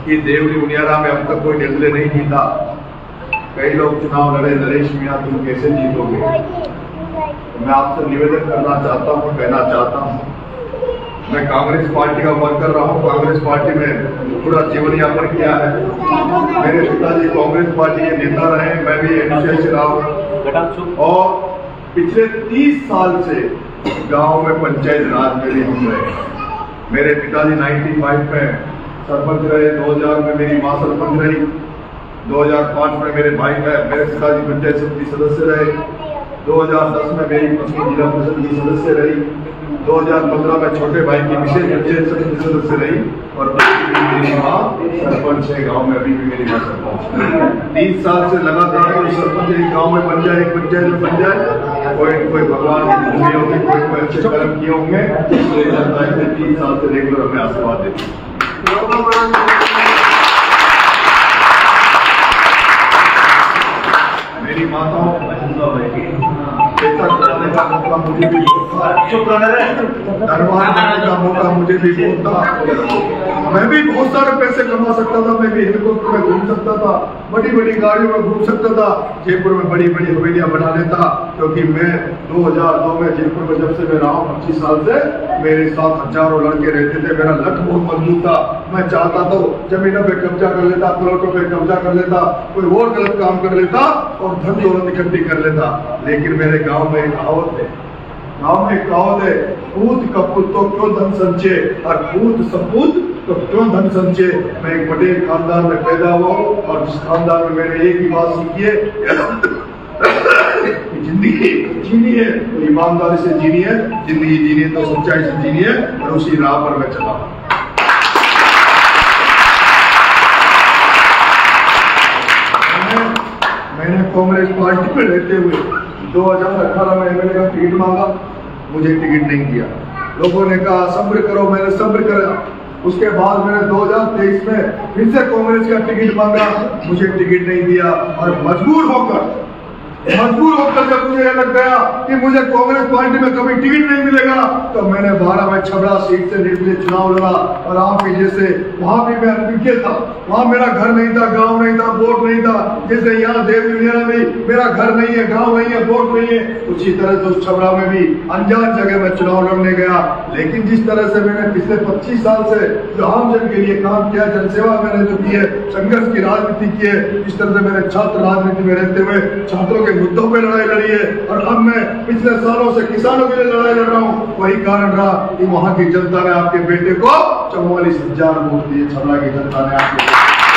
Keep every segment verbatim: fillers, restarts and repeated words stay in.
कि देवली उनियारा में अब तक कोई निर्दलीय नहीं जीता। कई लोग चुनाव लड़े, नरेश मीणा तुम कैसे जीतोगे? मैं आपसे निवेदन करना चाहता हूँ, कहना चाहता हूँ, मैं कांग्रेस पार्टी का वर्कर रहा हूँ, कांग्रेस पार्टी में पूरा जीवन यापन किया है। मेरे पिताजी कांग्रेस पार्टी के नेता रहे, मैं भी एनसीए से रहा हूँ और पिछले तीस साल से गांव में पंचायत राज में भी हम रहे। मेरे पिताजी पचानवे में सरपंच रहे, दो हज़ार में मेरी माँ सरपंच रही, दो हज़ार पाँच में मेरे भाई का मेरे पिताजी पंचायत समिति सदस्य रहे, दो हज़ार दस में मेरी पत्नी जिला परिषद की सदस्य रही, दो हज़ार पंद्रह में छोटे भाई की विशेष पंचायत समिति सदस्य रही और मेरी माँ सरपंच है गांव में, अभी भी मेरी माँ सरपंच। तीस साल से लगातार कोई सरपंच एक गाँव में बन जाए, एक पंचायत में बन जाए, कोई कोई भगवान की दुनिया होगी, कोई कोई अच्छे कर्म किए होंगे, इसलिए जनता है तीस साल से रेगुलर हमें आशीर्वाद देती है। मेरी माताओं का मौका मुझे भी दरबार जाने का मौका मुझे भी बहुत था। मैं भी बहुत सारे पैसे कमा सकता था, मैं भी हेलीकॉप्टर में घूम सकता था, बड़ी बड़ी गाड़ियों में घूम सकता था, जयपुर में बड़ी बड़ी हवेलियां बना लेता, क्योंकि मैं दो हज़ार दो में जयपुर में जब से मैं रहा हूँ पच्चीस साल से, मेरे साथ हजारों लड़के रहते थे, मेरा लट बहुत मजबूत था। मैं चाहता तो जमीनों पे कब्जा कर लेता, प्लॉटों पे कब्जा कर लेता, कोई और गलत काम कर लेता और धन दौलत इकट्ठी कर लेता। लेकिन मेरे गाँव में एक कहावत है, गाँव में एक कहावत है, पूत कपूत तो क्यों धन संचय और पूत सपूत तो क्यों धन संचय। मैं एक पटेल खानदान में पैदा हुआ और जिस खानदान में मैंने एक ही बात सीखी है, जिंदगी जीनी है तो ईमानदारी से जीनी है, जिंदगी जीनी है तो सच्चाई से जीनी है, और उसी राह पर मैं चला। मैंने कांग्रेस पार्टी में रहते हुए दो हज़ार अठारह में एमएलए का टिकट मांगा, मुझे टिकट नहीं दिया। लोगों ने कहा सब्र करो, मैंने सब्र करा। उसके बाद मैंने दो हज़ार तेईस में फिर से कांग्रेस का टिकट मांगा, मुझे टिकट नहीं दिया और मजबूर होकर मजबूर होकर जब मुझे लग गया कि मुझे कांग्रेस पार्टी में कभी टिकट नहीं मिलेगा, तो मैंने बारह में छबड़ा सीट से निर्दलीय चुनाव लड़ा और आप भी जैसे वहां भी मैं अनभिज्ञ था, वहां मेरा घर नहीं था, गांव नहीं था, वोट नहीं था। जैसे यहाँ देवलिया में मेरा घर नहीं है, गांव नहीं है, वोट नहीं है, उसी तरह से उस छबड़ा में भी अनजान जगह में चुनाव लड़ने गया। लेकिन जिस तरह से मैंने पिछले पच्चीस साल से जो आम जन के लिए काम किया, जनसेवा मैंने जो की है, संघर्ष की राजनीति की है, इस तरह से मैंने छात्र राजनीति में रहते हुए छात्रों के मुद्दों पे लड़ाई लड़ी है और अब मैं पिछले सालों से किसानों के लिए लड़ाई लड़ रहा हूँ। वही कारण रहा कि वहां की जनता ने आपके बेटे को चौवालीस हजार वोट दिए, छबड़ा की जनता ने आपके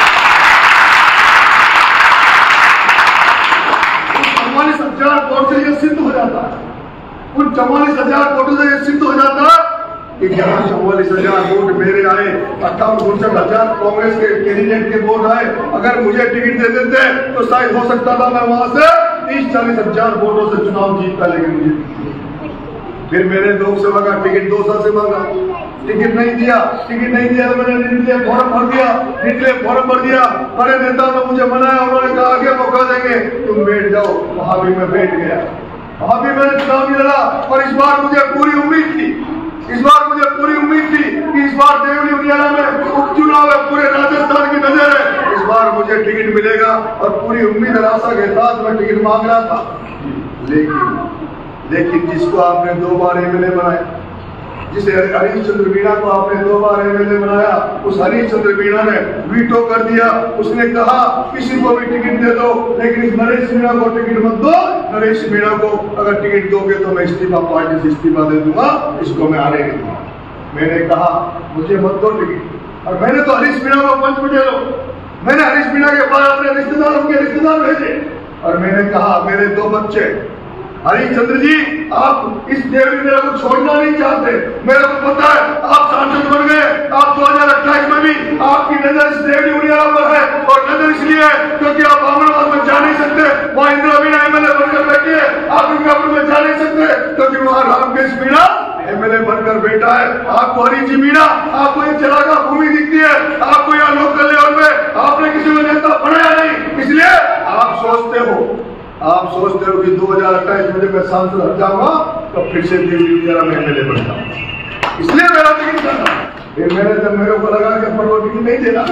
चौवालीस हजार वोट से ये सिद्ध हो जाता है, उन चौवालीस हजार वोटों से ये सिद्ध हो जाता है कि यहाँ चौवालीस हजार वोट मेरे आए, अट्ठावन उनसठ हजार कांग्रेस के कैंडिडेट के वोट आए। अगर मुझे टिकट दे देते तो शायद हो सकता था मैं वहां से तीस चालीस हजार वोटों से चुनाव जीतता, लेकिन मुझे फिर मेरे लोग सेवा का टिकट दो साल से मांगा, टिकट नहीं दिया। टिकट नहीं दिया तो मैंने निर्दलीय फॉर्म भर दिया, निर्दलीय फॉर्म भर दिया। बड़े नेताओं ने मुझे मनाया, उन्होंने कहा आगे मौका देंगे, तुम बैठ जाओ। वहां भी मैं बैठ गया, वहां भी मैंने चुनाव नहीं लड़ा और इस बार मुझे पूरी उम्मीद थी, इस बार मुझे पूरी उम्मीद थी कि इस बार देवली उनियारा में उपचुनाव है, पूरे राजस्थान की नजर है, इस बार मुझे टिकट मिलेगा और पूरी उम्मीद और आशा के साथ मैं टिकट मांग रहा था। लेकिन लेकिन जिसको आपने दो बार एमएलए बनाया, जिसे हरीश चंद्र मीणा को आपने दो बार एमएलए बनाया, उस हरीश चंद्र मीणा ने वीटो कर दिया। उसने कहा किसी को भी टिकट दे दो, लेकिन इस नरेश मीणा को टिकट मत दो। नरेश मीणा को अगर टिकट दोगे तो मैं इस्तीफा पार्टी से इस्तीफा दे दूंगा, इसको मैं आने नहीं दूंगा। मैंने कहा मुझे मत दो टिकट, और मैंने तो हरीश मीणा को पंच पटेलो, मैंने हरीश मीणा के पास अपने रिश्तेदारों के रिश्तेदार भेजे और मैंने कहा मेरे दो बच्चे हरीश चंद्र जी, आप इस देवली मेरा को छोड़ना नहीं चाहते, मेरे को पता है आप सांसद बन गए, आप दो हजार अट्ठाईस में भी आपकी नजर इस देवली उनियारा पर है, और नजर इसलिए है क्योंकि आप अमरनाथ में जा नहीं सकते, वहाँ इंदिरा मीणा एमएलए बनकर बैठी है, आप इंदिरापुर में जा नहीं सकते क्योंकि वहाँ रामकेश मीणा एमएलए बनकर बैठा है। आपको हरीश जी मीणा, आपको ये चलाका भूमि दिखती है, आपको यहाँ लोकल लेवल में आपने किसी को नेता बनाया नहीं, इसलिए आप सोचते हो आप सोचते हो कि दो हजार अट्ठाईस में जब मैं सांसद हट जाऊंगा तो फिर से देवली उनियारा में एमएलए बन जाऊंगा, इसलिए मेरा टिकट करना। फिर मैंने जब मेरे को लगा कि पर वो टिकट नहीं देना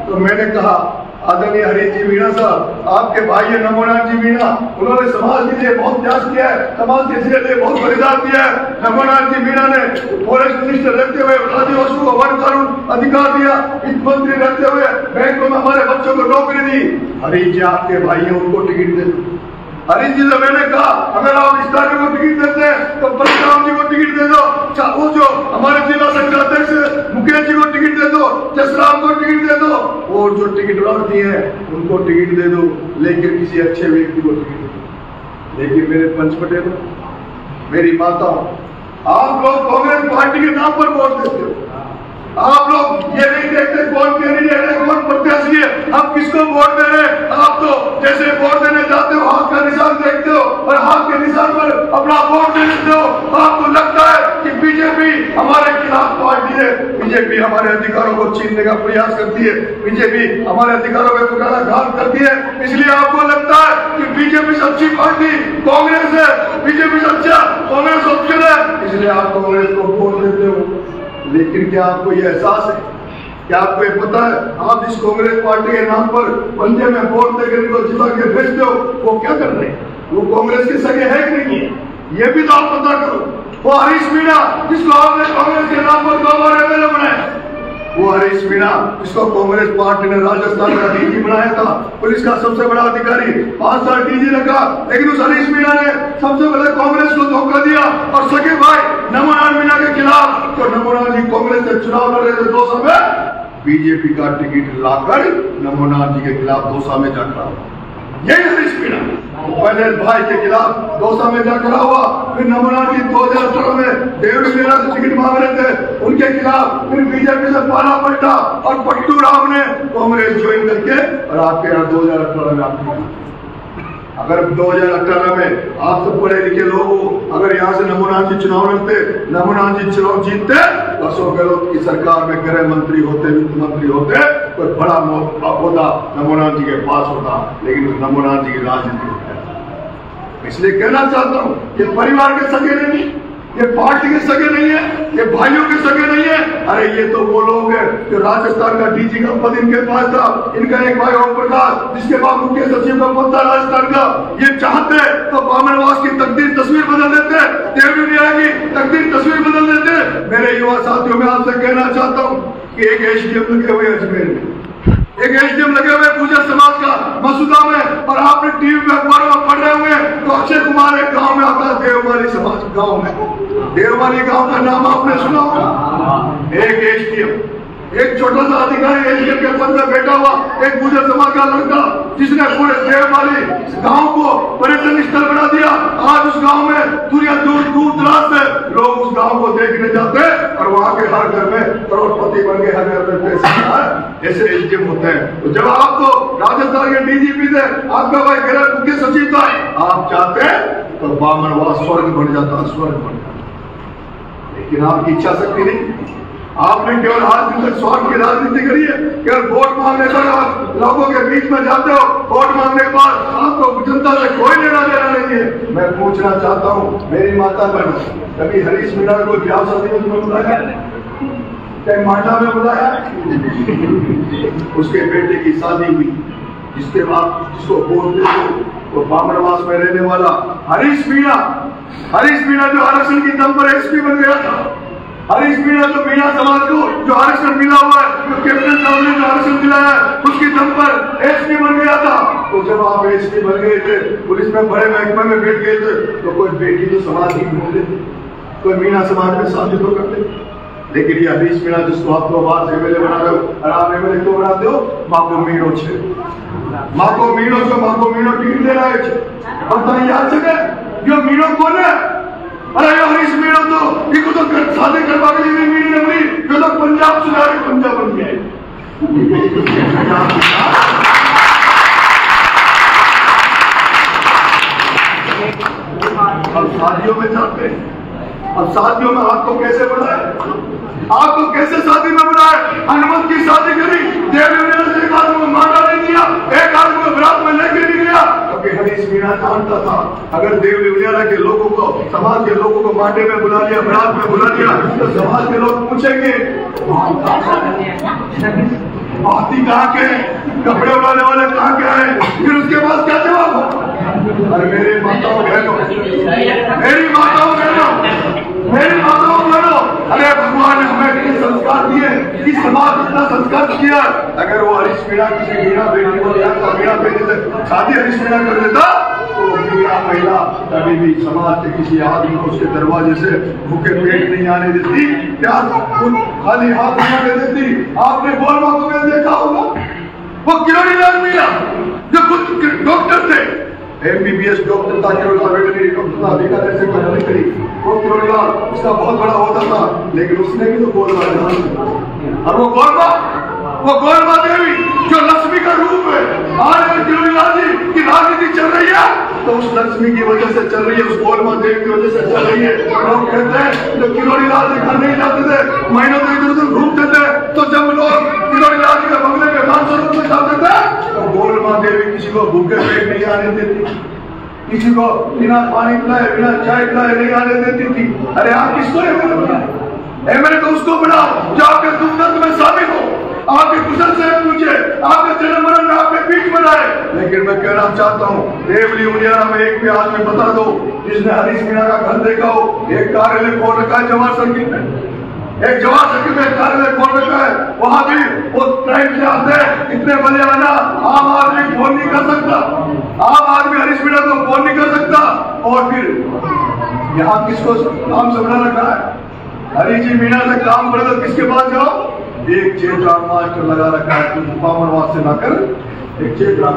तो मैंने कहा आदरणीय हरीश जी मीणा साहब, आपके भाई है नमोनाथ जी मीणा, उन्होंने समाज के लिए बहुत त्याग किया है, समाज के लिए बहुत बलिदान दिया है। नमोनाथ जी मीणा ने फॉरेस्ट मिनिस्टर रहते हुए आदिवासियों को वन कानून अधिकार दिया, वित्त मंत्री रहते हुए बैंकों में हमारे बच्चों को नौकरी दी। हरीश जी आपके भाई है, उनको टिकट दे दो। हरीश जी से मैंने कहा अगर आप इस तारीख को टिकट देते हैं तो परशुराम जी को टिकट दे दो, वो जो हमारे जिला संघ अध्यक्ष मुकेश जी को टिकट दे दो, जसराम को टिकट दे दो, और जो टिकट बढ़ती है उनको टिकट दे दो, लेकिन किसी अच्छे व्यक्ति को टिकट दो। लेकिन मेरे पंच पटेल, मेरी माता, आप लोग कांग्रेस पार्टी के नाम पर वोट देते हो। आप लोग ये नहीं देखते कौन कैंडिडेट है, कौन प्रत्याशी है, हम किसको वोट दे रहे हैं। आप तो जैसे वोट देने जाते हो हाथ का निशान देखते हो और हाथ के निशान पर अपना वोट दे देते हो। आपको लगता है कि बीजेपी हमारे खिलाफ पार्टी है, बीजेपी हमारे अधिकारों को छीनने का प्रयास करती है, बीजेपी हमारे अधिकारों में कुटाघात करती है, इसलिए आपको लगता है कि बीजेपी से अच्छी पार्टी कांग्रेस है, बीजेपी से अच्छा कांग्रेस ऑप्शन है, इसलिए आप कांग्रेस को वोट देते हो। लेकिन क्या आपको यह एहसास है, क्या आपको ये पता है आप जिस कांग्रेस पार्टी के नाम पर पंजे में वोट देकर इनको जिता के भेजते हो वो क्या कर रहे हैं, वो कांग्रेस के सगे है कि नहीं है, ये भी तो आप पता करो। वो हरीश मीणा जिसको आपने कांग्रेस के नाम पर दो बार एमएलए बनाया, वो हरीश मीणा जिसको कांग्रेस पार्टी ने राजस्थान का डीजी बनाया था, पुलिस का सबसे बड़ा अधिकारी, पांच साल डीजी रखा, लेकिन उस हरीश मीणा ने सबसे पहले कांग्रेस को धोखा दिया और सगे भाई नमोनाथ मीणा के खिलाफ, तो नमोनाथ जी कांग्रेस से चुनाव लड़ रहे थे दो सौ में, बीजेपी का टिकट लाकर नमोनाथ जी के खिलाफ दौसा में जा खड़ा हुआ। यही हरीश मीणा पहले भाई के खिलाफ दौसा में जा खड़ा हुआ, फिर नमोनाथ जी दो हजार अठारह में देवरी मीणा से टिकट मांग रहे थे, उनके खिलाफ फिर बीजेपी से पाला पलटा और पट्टू राम ने कांग्रेस ज्वाइन करके और आपके यहाँ दो हजार अठारह में आपके अगर दो हजार अठारह में आप सब पढ़े लिखे लोग हो, अगर यहाँ से नमोनाथ जी चुनाव लड़ते, नमोनाथ जी चुनाव जीतते, अशोक गहलोत की सरकार में गृह मंत्री होते, वित्त मंत्री होते, कोई बड़ा होता नमोनाथ जी के पास होता, लेकिन उस नमोनाथ जी की राजनीति होता है। इसलिए कहना चाहता हूँ ये परिवार के सगे नहीं, ये पार्टी के सगे नहीं है, ये भाइयों के सगे नहीं है। अरे ये तो वो लोग हैं जो राजस्थान का डीजी का पद इनके पास था, इनका एक भाई ओम प्रकाश जिसके बाद मुख्य सचिव का पद था राजस्थान का, ये चाहते तो बामनवास की तकदीर तस्वीर बदल देते, देवरी मीणा की तकदीर तस्वीर बदल देते। मेरे युवा साथियों में आपसे कहना चाहता हूँ कि एक एसडीएम लगे हुए अजमेर में, एक एसडीएम लगे हुए गुर्जर समाज का मसूदा में, और आपने टीवी पे अखबारों में पढ़ रहे हुए तो अक्षय कुमार एक गांव में आता है, देवमाली समाज गांव में, देवमाली गांव का नाम आपने सुना होगा। एक एसडीएम, एक छोटा सा अधिकारी एसडीएम के पद में बैठा हुआ एक गुर्जर समाज का लड़का, जिसने पूरे देवमाली गांव को पर्यटन स्थल बना दिया। आज उस गांव में दुनिया दूर दूर दराज से लोग उस गांव को देखने जाते हैं और वहां के हर घर में करोड़पति बन गए, हर घर में पैसे ऐसे एसडीएम होते हैं। तो जब आप तो राजस्थान के डीजीपी थे, आपका भाई गृह मुख्य सचिव था, आप चाहते तो बामनवास स्वर्ग बन जाता, स्वर्ग बन जाता, लेकिन आपकी इच्छा शक्ति नहीं। आपने केवल आज दिन तक स्वार्थ की राजनीति करी है, केवल वोट मांगने पर आप लोगों के बीच में जाते हो, वोट मांगने के बाद आपको जनता से कोई लेना देना नहीं है। मैं पूछना चाहता हूँ मेरी माता बहन, कभी हरीश मीणा को ब्याह शादी में तुम्हें बुलाया, क्या मांडा में बुलाया? उसके बेटे की शादी हुई, जिसके बाद जिसको बोलते थे वो बामनवास में रहने वाला हरीश मीणा, हरीश मीणा जो आरक्षण की दम पर एसपी बन गया था, हरीश मीणा जो मीणा समाज को जो आरक्षण मिला हुआ है, जो कैप्टन साहब ने जो आरक्षण दिलाया है, उसकी दम पर एसपी बन गया था। तो जब आप एसपी बन गए थे, पुलिस में बड़े महकमे में बैठ गए थे, तो कोई बेटी तो समाज की ढूंढ लेते, कोई मीणा समाज में शादी तो करते। लेकिन ये हरीश मीणा जिसको आप तो आवाज एमएलए बना रहे हो, और आप एमएलए क्यों बनाते हो? माँ को मीणो छे, माँ को मीणो छो, माँ को मीणो टिकट दे रहा है। बताइए याद है जो मीणो कौन है? अरे हरीश मीणा तो इनको तो शादी करवा के लिए मीणा ने बनी, जो तो पंजाब सुधारे पंजाब बन गए। अब शादियों में जाते हैं, अब शादियों में आपको कैसे बुलाए, आपको कैसे शादी में बुलाए? हनुमत की शादी करी, देवरी मीणा से एक आदमी को मांडा नहीं दिया, एक आदमी को बरात में लेके नहीं गया, क्योंकि हरीश मीणा जानता था अगर देवरी मीणा के लोगों को, समाज के लोगों को मांडे में बुला लिया, बरात में बुला लिया, तो समाज के लोग पूछेंगे हाथी कहाँ के, कपड़े उड़ाने वाले कहाँ के आए, फिर उसके बाद क्या जवाब हो? अरे मेरे माताओं बहनों, मेरी माताओं बहनों, मेरी माताओं बहनों, अरे भगवान ने हमें कितने संस्कार दिए, कि समाज इतना संस्कार किया। अगर वो हरीश मीणा किसी मीणा बेटी को या मीणा बेटी से शादी हरीश मीणा कर देता तो मीणा महिला कभी भी समाज के किसी आदमी को उसके दरवाजे से भूखे पेट नहीं आने देती, प्यार खाली हाथ नहीं आने देती। आपने बोलवा को मैं देखा होगा, वो किरोड़ी लाल मीणा जो कुछ डॉक्टर थे, एमबीबीएस डॉक्टर था, किरोड़ीलाल वेटनरी डॉक्टर था, बीकानेर से पढ़ाई करी, वो किरोड़ीलाल उसका बहुत बड़ा होता था, लेकिन उसने भी तो गोलवा जाना। और वो गोलवा, वो गोलवा देवी जो लक्ष्मी का रूप है, आज किरोड़ीलाल जी की राजनीति चल रही है तो उस लक्ष्मी की वजह से चल रही है, उस गोलवा देवी की वजह से चल रही है। लोग कहते हैं जो किरोड़ीलाल जी घर नहीं जाते थे, महीनों तक इधर उधर घूमते थे, तो जब लोग किरोड़ीलाल जी के बंगले में पांच सौ रुपये जाते थे तो गोलवा देवी किसी को भूखे पेट नहीं आने देती, किसी को बिना पानी पिलाए बिना चाय पिलाए नहीं आने देती थी। अरे आप किसको एमएलए बनाओ? एमएलए तो उसको बनाओ जो आपके दुख दर्द में शामिल हो, आपके कुशल से पूछे, आपके जन्म मरण में आपके पीठ बनाए। लेकिन मैं कहना चाहता हूँ, देवली उनियारा में एक भी आदमी बता दो जिसने हरीश मीणा का घर देखा हो। एक कार्यालय खोल रखा है जवाहर सर्किल में, एक जवाहर सर्किल में कार्यालय खोल रखा है, वहां भी वो ट्रेन से आते हैं, इतने बजे आना, आम आदमी फोन नहीं कर सकता, आम आदमी हरीश मीणा को फोन नहीं कर सकता। और फिर यहाँ किसको काम संभाल रखा है? हरीश जी मीणा से काम पड़े तो किसके पास जाओ? एक चेतरा मास्टर लगा रखा है, तुम पामरवाद से लाकर एक चेतरा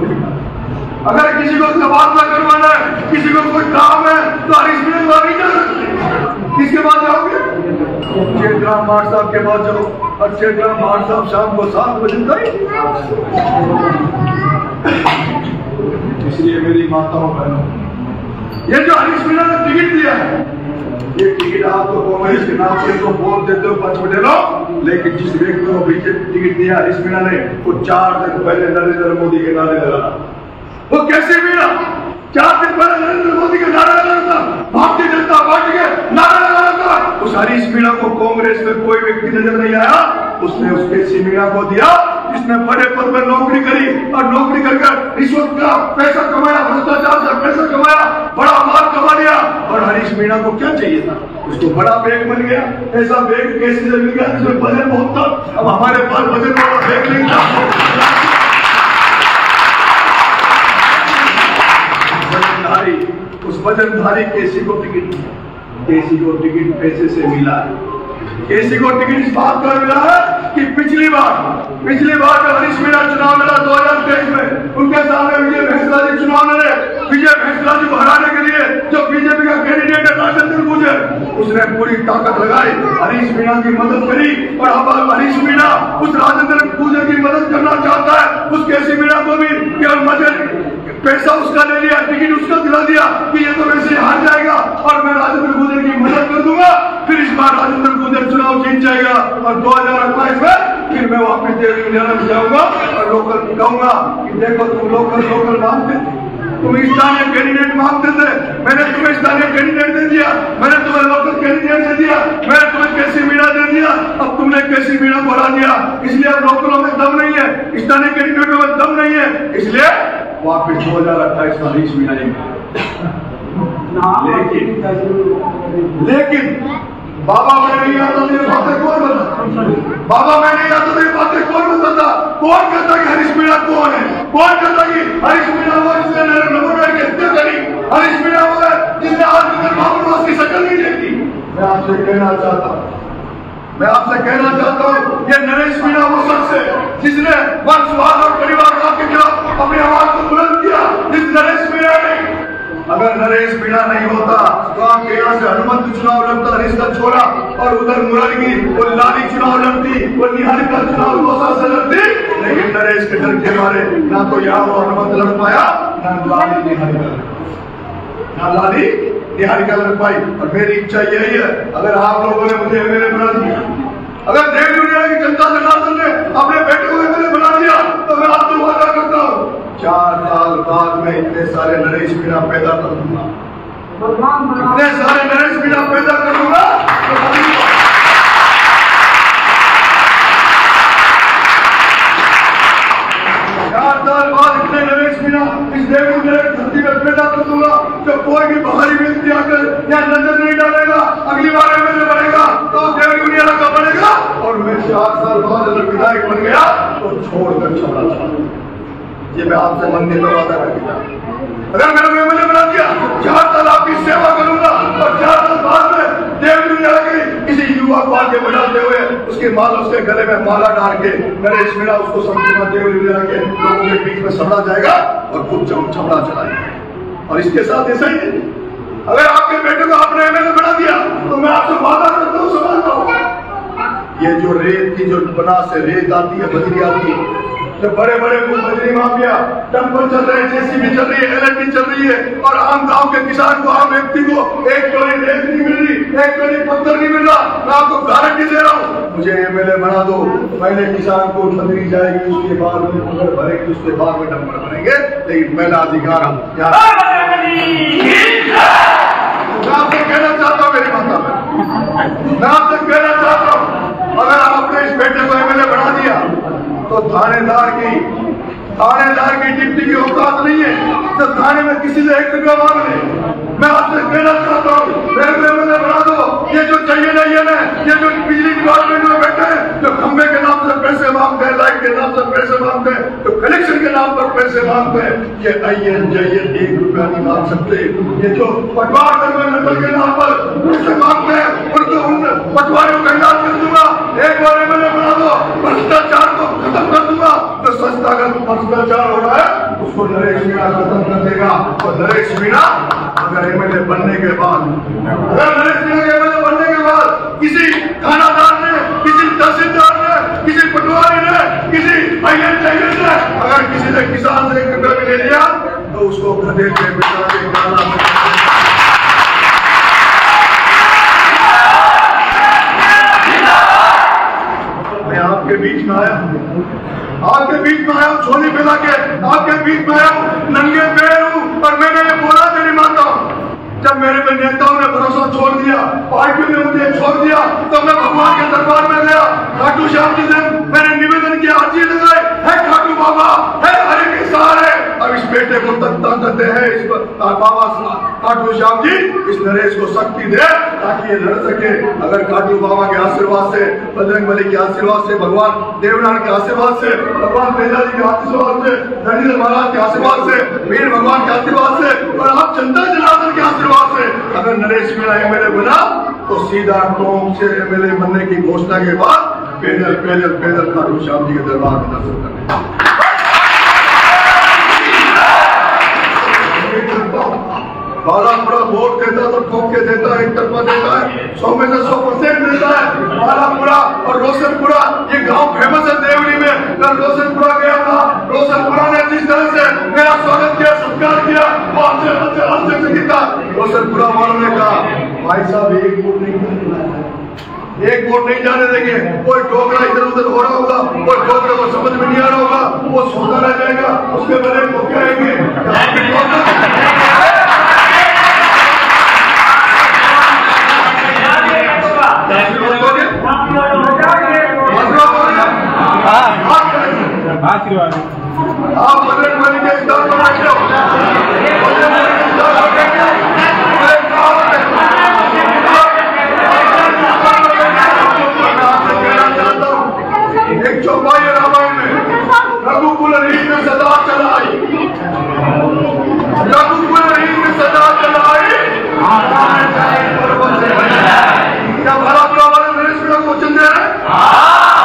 मास्टर। अगर किसी को तबादला करवाना है, किसी को कोई काम है तो हरीश मीणा को नहीं कर सकते, किसके पास जाओगे? चेतरा मास्टर साहब के पास जाओ, और चेतरा मास्टर साहब शाम को सात बजे तक। इसलिए मेरी माताओं बहनों, ये जो हरीश मीणा ने टिकट दिया है, ये टिकट आप तो कांग्रेस के नाम से तो वोट देते हो पंच पटेलो, लेकिन जिस व्यक्ति को बीजेपी टिकट दिया हरीश मीणा ने, वो चार दिन पहले नरेंद्र मोदी के नारे लगा। वो कैसे मीणा चार दिन पहले नरेंद्र मोदी के नारे लगा था, भारतीय जनता पार्टी के नारे लगा था। उस हरीश मीणा को कांग्रेस में कोई व्यक्ति नजर नहीं आया, उसने उस केसी मीणा को दिया जिसने बड़े पद पर नौकरी करी और नौकरी करके रिश्वत का पैसा कमाया, भ्रष्टाचार से पैसा कमाया, बड़ा माल कमा लिया। और हरीश मीणा को क्या चाहिए था? उसको बड़ा बैग मिल गया, ऐसा बैग कैसे मिल गया जिसमें वजन बहुत था। अब हमारे पास वजन वाला बैग नहीं था। वजनधारी, उस वजनधारी केसी को टिकट, केसी को टिकट पैसे से मिला है। केसी को टिकट इस बात का मिला है कि पिछली बार पिछली बार जब हरीश मीणा चुनाव लड़ा दो हजार तेईस में, उनके सामने विजय भैंसला जी चुनाव लड़े। विजय भैंसला जी को हराने के लिए जो बीजेपी का कैंडिडेट है राजेंद्र गुर्जर, उसने पूरी ताकत लगाई, हरीश मीणा की मदद करी। और अब हरीश मीणा उस राजेंद्र गुर्जर की मदद करना चाहता है, उस केसी मीणा को भी केवल मदद पैसा उसका ले लिया, टिकट उसका दिला दिया कि ये तो वैसे हार जाएगा और मैं राजेंद्र गुर्जर की मदद कर दूंगा। फिर इस बार राजेंद्र गुर्जर चुनाव जीत जाएगा और दो हजार अट्ठाईस में फिर मैं वापस देवली उनियारा में जाऊंगा और लोकल कहूंगा कि देखो तुम लोकल लोकल मांगते, तुम स्थानीय कैंडिडेट मांगते थे, मैंने तुम्हें स्थानीय कैंडिडेट दे दिया, मैंने तुम्हें लोकल कैंडिडेट दे दिया, मैंने तुम्हें केसी मीणा दे दिया। अब तुमने केसी मीणा को हरा दिया, इसलिए अब लोकलों में दम नहीं है, स्थानीय कैंडिडेटों में दम नहीं है, इसलिए वापिस दो हजार अट्ठाईस में हरीश मीणा नहीं। लेकिन लेकिन बाबा मैं नहीं आता तो ये बातें कौन बताता? बाबा मैं नहीं आता तो ये बातें कौन बताता? कौन कहता कि हरीश मीणा कौन है? कौन कहता कि हरीश मीणा वो जिसने नरेंद्र मोदी की हत्या करी? हरीश मीणा वो है जिसने आज तक मामूल की शक्ल नहीं देखी। मैं आपसे कहना चाहता हूँ मैं आपसे कहना चाहता हूँ ये नरेश मीणा वो शख्स है जिसने वंशवाद और परिवारवाद के खिलाफ अपनी आवाज को बुलंद किया। जिस नरेश मीणा ने, अगर नरेश मीणा नहीं होता तो आपके यहाँ से हनुमंत चुनाव लड़ता रिश्ता छोड़ा और उधर मुरारी वो लाली चुनाव लड़ती, वो निहारी का चुनाव लोसा से लड़ती। लेकिन नरेश के डर के मारे ना तो यहाँ वो हनुमंत लड़ पाया, ना लाली निहारी का ना लाली निहारी का लड़ पाई। और मेरी इच्छा यही है, अगर आप लोगों ने मुझे एमएलए बना दिया, अगर देवली उनियारा की जनता जनार्दन ने अपने बेटे को एमएलए बना दिया, तो मैं आपसे वादा करता हूँ चार साल बाद में इतने सारे नरेश मीणा पैदा कर दूंगा, इतने सारे नरेश मीणा पैदा कर दूंगा। कोई भी बाहरी व्यक्ति आकर या नजर नहीं डालेगा, अगली बार एमएलए बनेगा तो देवरिया का बनेगा, और मैं चार साल बाद अगर विधायक बन गया तो छोड़कर छपरा चला। ये मैं आपसे मंदिर में वादा कर दिया, अगर मैंने एमएलए बना दिया चार साल आपकी सेवा करूंगा, और चार साल बाद में देवरिया के किसी युवा को आगे बढ़ाते हुए उसके माल उसके गले में माला डाल के नरेश मीणा उसको संपूर्ण देवरिया के लोगों के बीच में सड़ा जाएगा और खुद छपरा चलाएगा। और इसके साथ ऐसा ही अगर आपके बेटे को आपने एमएलए बना दिया तो मैं आपसे वादा करता हूँ, समझता हूँ, ये जो रेत की जो बना से रेत आती है, बजरी आती है, जो बड़े बड़े बजरी माफिया टेम्पल चल रहे हैं, जेसीबी चल रही है, एलएनटी चल रही है, और आम गांव के किसान को, आम व्यक्ति को एक टोली रेत नहीं मिल रही, एक टोली पत्थर नहीं मिल रहा। मैं आपको गारंटी दे रहा हूँ, मुझे एमएलए बना दो, पहले किसान को छतरी जाएगी, उसके बाद में पकड़ भरेगी, उसके बाद में डंपर बनेंगे, लेकिन पहला अधिकार हम मैं आपसे कहना चाहता हूँ, मेरी माता में मैं आपसे कहना चाहता हूँ, अगर आपने इस बेटे को एमएलए बना दिया तो थानेदार की थानेदार की डिप्टी की औकात नहीं है तो थाने में किसी से एक रुपया मांग ले। मैं आपसे कहना चाहता हूँ, मेरे को एमएलए बना दो, ये जो चाहिए ना ये ना, ये जो बिजली डिपार्टमेंट में बैठे हैं, जो खंबे के नाम से पैसे मांगते हैं, लाइट के नाम से पैसे मांगते हैं, तो कनेक्शन के नाम पर पैसे मांगते हैं, ये आइए जाइए एक रुपया नहीं मांग सकते। ये जो पटवार नकल के नाम पर पैसे मांगते हैं, उनको उन पटवारियों का इलाज कर दूंगा। एक बार एमएलए बना दो, भ्रष्टाचार को खत्म कर दूंगा। तो सस्ता का भ्रष्टाचार हो रहा है उसको नरेश मीणा खत्म कर देगा। और नरेश मीणा अगर एमएलए बनने के बाद अगर नरेश मीणा के एमएलए बनने के बाद किसी थानादार ने, किसी तहसीलदार ने, किसी पटवारी ने, किसी आईएएस आईएएस ने अगर किसी ने किसान से एक रुपया भी ले लिया तो उसको गधे पे बिठा के गाना आपके बीच में आया आपके बीच में आया हूँ, झोली फैला के आपके बीच में आया हूँ, नंगे पैर हूँ, और मैंने ये बोला तेरी माता हूँ। जब मेरे पे नेताओं ने भरोसा छोड़ दिया, पार्टी ने मुझे छोड़ दिया, तो मैं भगवान के दरबार में गया, खाटू श्याम जी से मैंने निवेदन किया, अर्जी लगाई, है खाटू बाबा, है हरि के सहारे। अब इस बेटे को ताकत है, इस बाबा खाटू श्याम जी इस नरेश को शक्ति दे ताकि ये लड़ सके। अगर खाटू बाबा के आशीर्वाद से, बजरंग बली के आशीर्वाद से, भगवान देवनारायण के आशीर्वाद से, भगवान तेजा जी के आशीर्वाद से, धनीधर महाराज के आशीर्वाद से, वीर भगवान के आशीर्वाद से, और आप चंद्र जनार्दन के आशीर्वाद से अगर नरेश मीणा एमएलए बना तो सीधा टोंक से एमएलए बनने की घोषणा के बाद पैदल पैदल पैदल खाटू श्याम जी के दरबार में दर्शन करने बालापुरा वोट देता तो ठोक के देता है, एक तरफा देता है, सौ में से सौ परसेंट देता है। बालापुरा और रोशनपुरा ये गांव फेमस है देवरी में। कल रोशनपुरा गया था, रोशनपुरा ने जिस तरह से मेरा स्वागत किया, सत्कार किया, वो आपसे अच्छे अच्छे से किया। रोशनपुरा वालों ने कहा भाई साहब एक वोट नहीं एक वोट नहीं जाने देंगे। कोई ठोकरा इधर उधर हो रहा होगा, कोई ठोकरे को समझ में नहीं आ रहा होगा, वो सोता रह जाएगा, उसके बदले वो क्या आएंगे। आशीर्वाद आप बजरंग बली के स्टार पर बैठे हो, एक चौपाई रामायण में रघुकुल रीत में सदा चलाई, रघुकुल रीत में सदा चलाई, क्या भरापुरा वाले नरेश मीणा को वचन दे रहे हैं?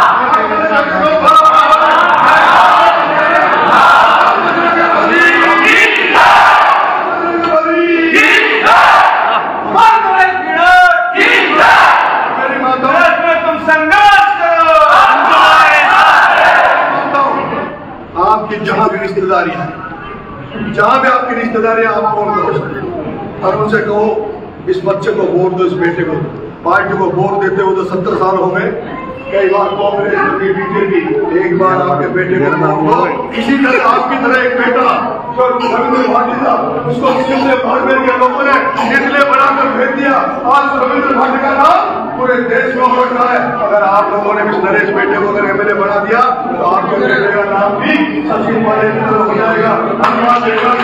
जहां भी रिश्तेदारी है, जहां भी आपकी रिश्तेदारी है, आप फोन करो और उनसे कहो इस बच्चे को वोट दो, इस बेटे को। पार्टी को वोट देते हुए तो सत्तर साल हो गए, कई बार कांग्रेस बीजेपी, एक बार आपके बेटे का नाम लो। इसी तरह आपकी तरह एक बेटा जो रविंद्र भाटी था, उसको इसलिए बाड़मेर के लोगों ने इसलिए बनाकर भेज दिया। आज रविंद्र भाटी का नाम पूरे देश में हो रखा है। अगर आप लोगों ने इस नरेश बेटे को अगर एमएलए बना दिया तो आपके बेटे का नाम भी सचिन पायलट हो जाएगा।